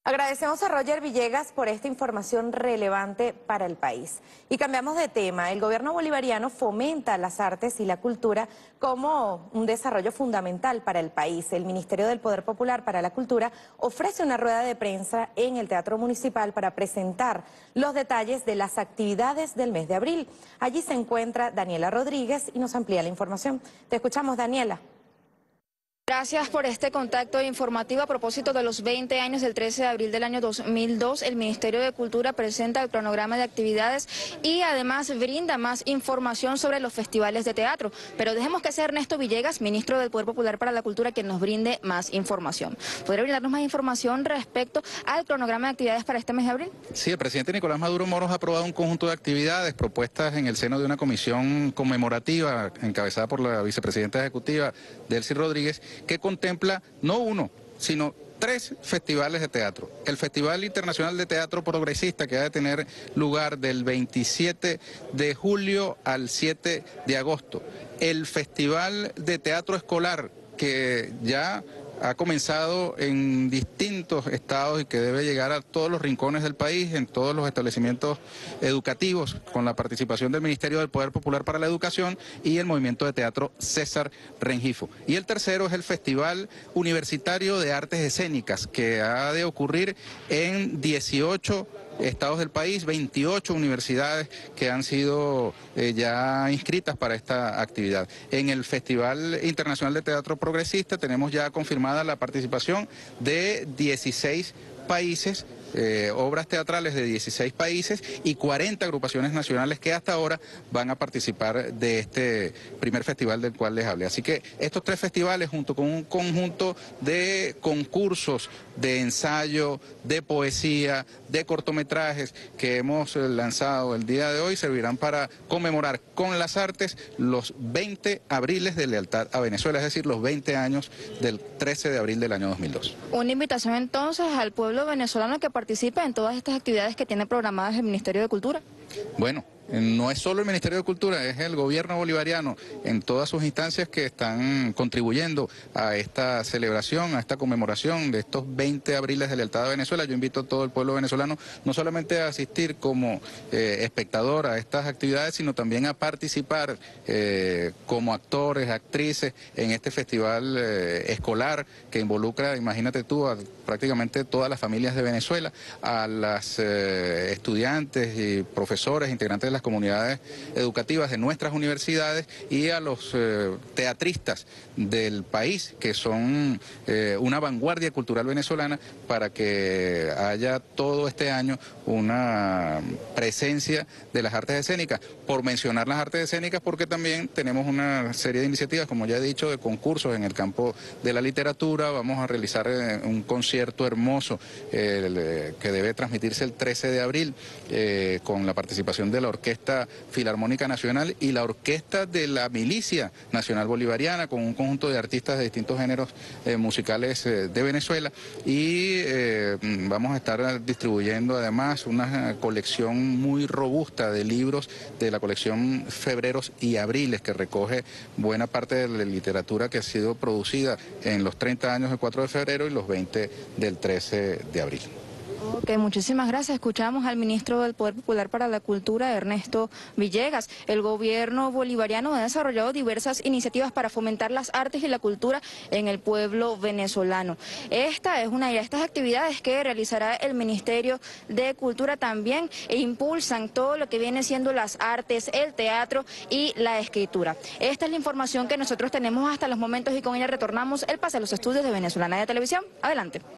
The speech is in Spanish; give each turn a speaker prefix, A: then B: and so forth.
A: Agradecemos a Roger Villegas por esta información relevante para el país. Y cambiamos de tema. El gobierno bolivariano fomenta las artes y la cultura como un desarrollo fundamental para el país. El Ministerio del Poder Popular para la Cultura ofrece una rueda de prensa en el Teatro Municipal para presentar los detalles de las actividades del mes de abril. Allí se encuentra Daniela Rodríguez y nos amplía la información. Te escuchamos, Daniela.
B: Gracias por este contacto informativo. A propósito de los 20 años del 13 de abril del año 2002, el Ministerio de Cultura presenta el cronograma de actividades y además brinda más información sobre los festivales de teatro. Pero dejemos que sea Ernesto Villegas, ministro del Poder Popular para la Cultura, quien nos brinde más información. ¿Podría brindarnos más información respecto al cronograma de actividades para este mes de abril?
C: Sí, el presidente Nicolás Maduro Moros ha aprobado un conjunto de actividades propuestas en el seno de una comisión conmemorativa encabezada por la vicepresidenta ejecutiva, Delcy Rodríguez, que contempla no uno, sino 3 festivales de teatro. El Festival Internacional de Teatro Progresista, que ha de tener lugar del 27 de julio al 7 de agosto. El Festival de Teatro Escolar, que ya ha comenzado en distintos estados y que debe llegar a todos los rincones del país, en todos los establecimientos educativos, con la participación del Ministerio del Poder Popular para la Educación y el Movimiento de Teatro César Rengifo. Y el tercero es el Festival Universitario de Artes Escénicas, que ha de ocurrir en 18 estados del país, 28 universidades que han sido ya inscritas para esta actividad. En el Festival Internacional de Teatro Progresista tenemos ya confirmada la participación de 16 países, obras teatrales de 16 países y 40 agrupaciones nacionales que hasta ahora van a participar de este primer festival del cual les hablé. Así que estos 3 festivales, junto con un conjunto de concursos de ensayo, de poesía, de cortometrajes que hemos lanzado el día de hoy, servirán para conmemorar con las artes los 20 abriles de lealtad a Venezuela, es decir, los 20 años del 13 de abril del año 2002.
B: Una invitación entonces al pueblo venezolano que participe en todas estas actividades que tiene programadas el Ministerio de Cultura.
C: Bueno, no es solo el Ministerio de Cultura, es el gobierno bolivariano en todas sus instancias que están contribuyendo a esta celebración, a esta conmemoración de estos 20 abriles de lealtad a Venezuela. Yo invito a todo el pueblo venezolano no solamente a asistir como espectador a estas actividades, sino también a participar como actores, actrices en este festival escolar que involucra, imagínate tú, a prácticamente todas las familias de Venezuela, a las estudiantes y profesores, integrantes de las comunidades educativas de nuestras universidades y a los teatristas del país, que son una vanguardia cultural venezolana, para que haya todo este año una presencia de las artes escénicas. Por mencionar las artes escénicas, porque también tenemos una serie de iniciativas, como ya he dicho, de concursos en el campo de la literatura. Vamos a realizar un concierto hermoso que debe transmitirse el 13 de abril con la participación de la Orquesta Filarmónica Nacional y la Orquesta de la Milicia Nacional Bolivariana, con un conjunto de artistas de distintos géneros musicales de Venezuela, y vamos a estar distribuyendo además una colección muy robusta de libros de la colección Febreros y Abriles, que recoge buena parte de la literatura que ha sido producida en los 30 años del 4 de febrero y los 20 del 13 de abril.
B: Ok, muchísimas gracias. Escuchamos al ministro del Poder Popular para la Cultura, Ernesto Villegas. El gobierno bolivariano ha desarrollado diversas iniciativas para fomentar las artes y la cultura en el pueblo venezolano. Esta es una de estas actividades que realizará el Ministerio de Cultura también, e impulsan todo lo que viene siendo las artes, el teatro y la escritura. Esta es la información que nosotros tenemos hasta los momentos y con ella retornamos el pase a los estudios de Venezolana de Televisión. Adelante.